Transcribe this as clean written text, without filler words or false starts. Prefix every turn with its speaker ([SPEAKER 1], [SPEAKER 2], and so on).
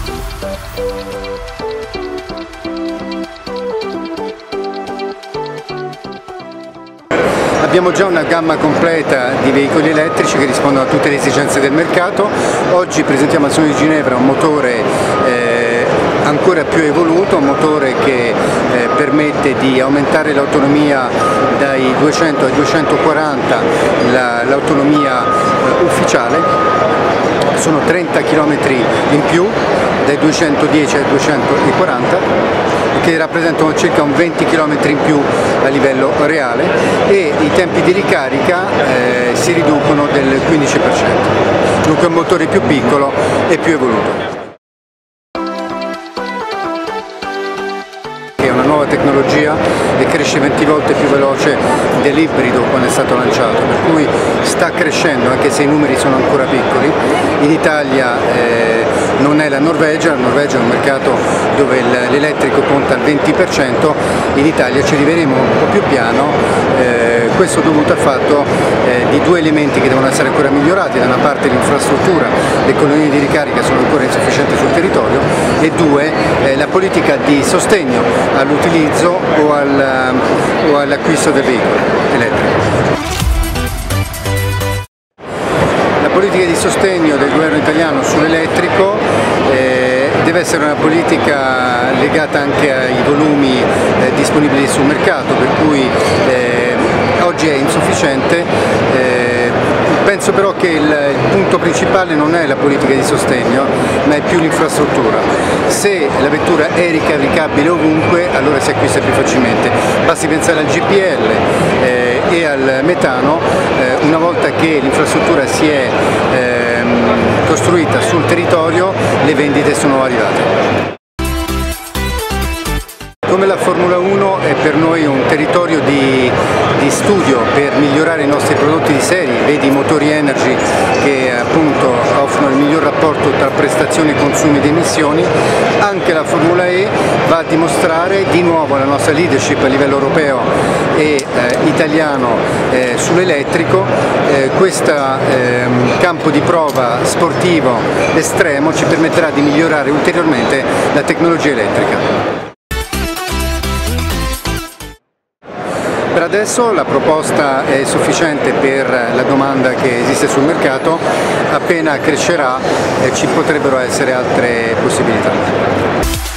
[SPEAKER 1] Abbiamo già una gamma completa di veicoli elettrici che rispondono a tutte le esigenze del mercato. Oggi presentiamo al Salone di Ginevra un motore ancora più evoluto, un motore che permette di aumentare l'autonomia dai 200 ai 240, l'autonomia ufficiale. Sono 30 km in più, dai 210 ai 240, che rappresentano circa un 20 km in più a livello reale, e i tempi di ricarica si riducono del 15%. Dunque un motore più piccolo e più evoluto. È una nuova tecnologia e cresce 20 volte più veloce dell'ibrido quando è stato lanciato, per cui sta crescendo anche se i numeri sono ancora piccoli. In Italia non è la Norvegia è un mercato dove l'elettrico conta il 20%, in Italia ci arriveremo un po' più piano, questo dovuto al fatto di due elementi che devono essere ancora migliorati: da una parte l'infrastruttura, le colonie di ricarica sono ancora insufficienti sul territorio, e due, la politica di sostegno all'utilizzo o all'acquisto del veicolo elettrico. La politica di sostegno del governo italiano sull'elettrico deve essere una politica legata anche ai volumi disponibili sul mercato, per cui oggi è insufficiente. Penso però che il punto principale non è la politica di sostegno, ma è più l'infrastruttura. Se la vettura è ricaricabile ovunque, allora si acquista più facilmente. Basti pensare al GPL e al metano. Una volta che l'infrastruttura si è costruita sul territorio, le vendite sono arrivate. Come la Formula 1 è per noi un territorio di studio per migliorare i nostri prodotti di serie, vedi i motori Energy che appunto offrono il miglior rapporto tra prestazioni, consumi ed emissioni, anche la Formula E va a dimostrare di nuovo la nostra leadership a livello europeo e italiano sull'elettrico. Questo campo di prova sportivo estremo ci permetterà di migliorare ulteriormente la tecnologia elettrica. Per adesso la proposta è sufficiente per la domanda che esiste sul mercato, appena crescerà ci potrebbero essere altre possibilità.